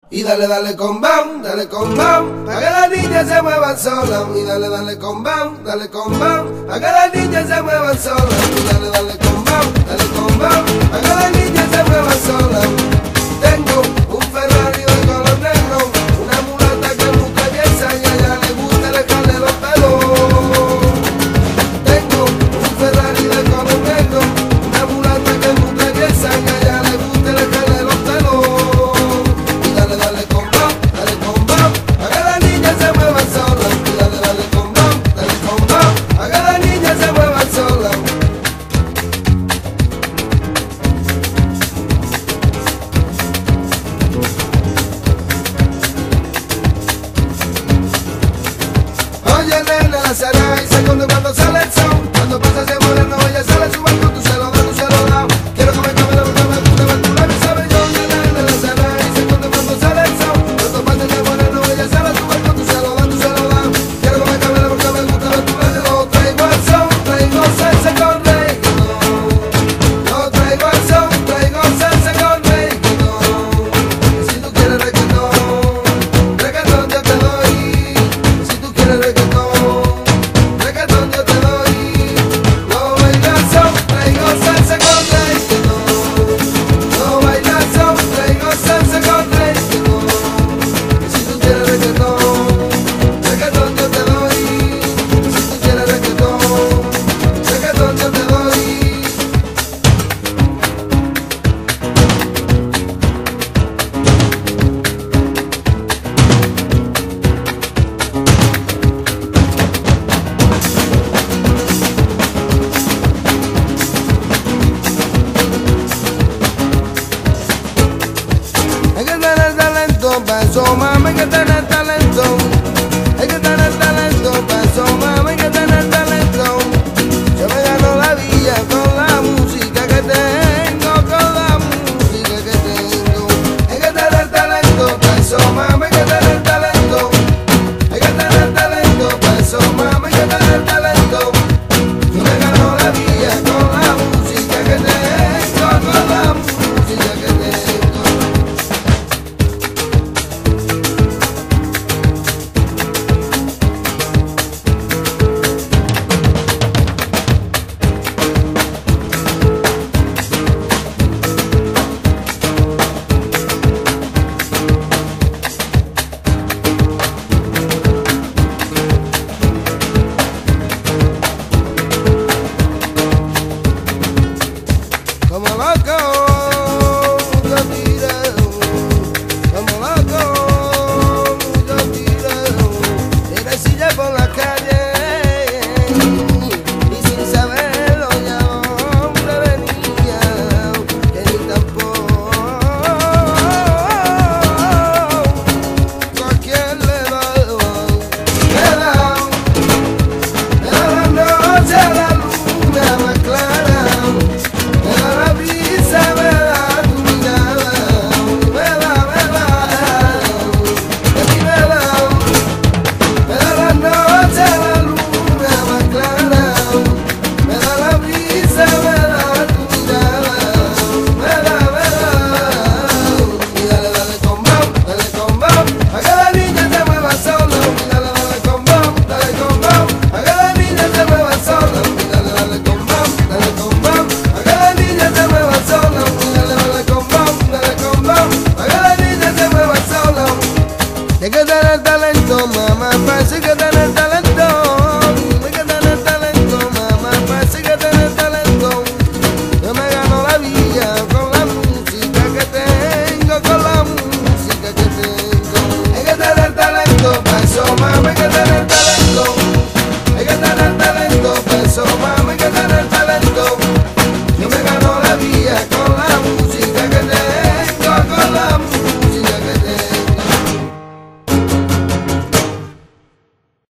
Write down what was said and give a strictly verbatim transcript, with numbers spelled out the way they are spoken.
Y dale, dale con bam, dale con bam, pa' que las niñas se muevan solas. Y dale, dale con bam, dale con bam, pa' que las niñas se muevan solas. Y dale, dale con bam, dale con bam, pa' que las niñas se muevan solas. Tengo un Ferrari de color negro, una mulata que es muy traviesa y a ella le gusta dejarle los pelos. Tengo un Ferrari de color negro, una mulata que es muy traviesa y a ella le gusta dejarle los pelos. Y dale, dale con bam, dale con bam, pa' que las niñas se muevan solas. Y dale, dale con bam, dale con bam, pa' que las niñas se muevan solas. Oye, nena, la será y se esconde cuando sale el sol. Cuando pasa ese moreno, ella sale su balcón, tú se lo das, tú se lo das. Quiero que me cambie la boca, me gusta ver tu labio, sabe yo. Oye, nena, la será y se esconde cuando sale el sol. Cuando pasa ese moreno, ella sale su balcón, tú se lo das, tú se lo das. Quiero que me cambie la boca, me gusta ver tu labio. Lo traigo al son, traigo salsa con reggaetón. Lo traigo al son, traigo salsa con reggaetón. Y si tú quieres reggaetón, reggaetón yo te doy. Y si tú quieres reggaetón, reggaetón yo te doy. No bailas son, traigo salsa con reggaetón. No bailas son, traigo salsa con reggaetón. Y si tú quieres reggaetón, reggaetón yo te doy. Y si tú quieres reggaetón, reggaetón yo te doy. Hay que tener talento para eso, mami, hay que tener